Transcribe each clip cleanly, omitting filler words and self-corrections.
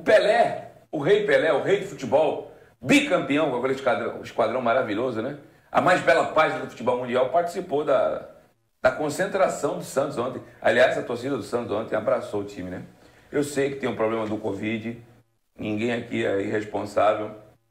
Pelé, o rei Pelé, o rei do futebol, bicampeão com aquele esquadrão maravilhoso, né? A mais bela página do futebol mundial, participou da concentração do Santos ontem. Aliás, a torcida do Santos ontem abraçou o time, né? Eu sei que tem um problema do Covid, ninguém aqui é irresponsável.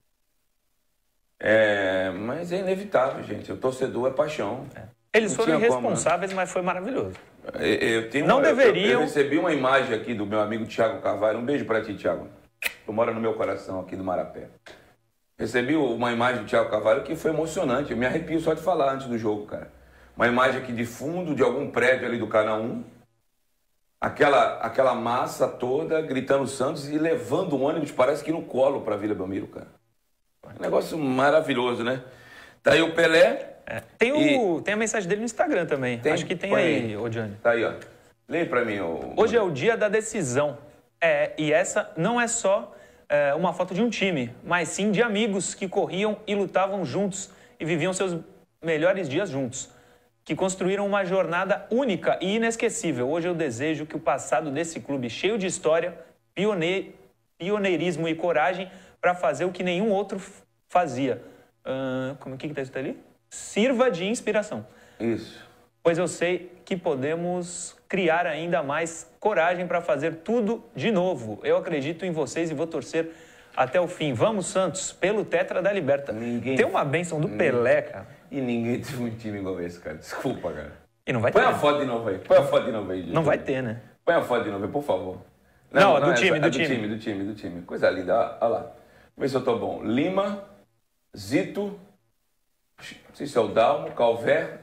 Mas é inevitável, gente. O torcedor é paixão. Eles foram irresponsáveis, mas foi maravilhoso. Eu recebi uma imagem aqui do meu amigo Thiago Carvalho. Um beijo pra ti, Thiago. Tu mora no meu coração aqui do Marapé. Recebi uma imagem do Thiago Carvalho que foi emocionante. Eu me arrepio só de falar antes do jogo, cara. Uma imagem aqui de fundo de algum prédio ali do Canal 1. Aquela massa toda gritando Santos e levando um ônibus, parece que no colo pra Vila Belmiro, cara. Um negócio maravilhoso, né? Tá aí o Pelé. Tem a mensagem dele no Instagram também. Acho que tem aí, ô Johnny. Tá aí, ó. Leia pra mim. Hoje é o dia da decisão. E essa não é só uma foto de um time, mas sim de amigos que corriam e lutavam juntos e viviam seus melhores dias juntos, que construíram uma jornada única e inesquecível. Hoje eu desejo que o passado desse clube cheio de história, pioneirismo e coragem para fazer o que nenhum outro fazia. O que está escrito ali? Sirva de inspiração. Isso. Pois eu sei que podemos criar ainda mais coragem para fazer tudo de novo. Eu acredito em vocês e vou torcer até o fim. Vamos, Santos, pelo Tetra da Liberta. Tem uma bênção do Pelé, cara. E ninguém teve um time igual esse, cara. Desculpa, cara. E não vai ter. Põe a foto de novo aí. Põe a foto de novo aí. Não vai ter, né? Põe a foto de novo aí, por favor. Não, do time. Coisa linda. Olha lá. Vamos ver se eu tô bom. Lima, Zito, não sei se é o Dalmo, Calvé.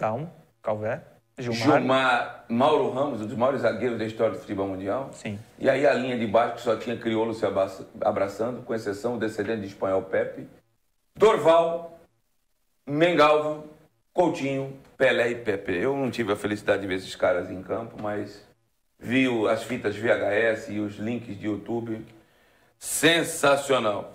Gilmar, Mauro Ramos, um dos maiores zagueiros da história do futebol mundial. Sim. E aí a linha de baixo que só tinha crioulo se abraçando, com exceção do descendente de espanhol Pepe. Dorval, Mengalvo, Coutinho, Pelé e Pepe. Eu não tive a felicidade de ver esses caras em campo, mas vi as fitas VHS e os links de YouTube. Sensacional.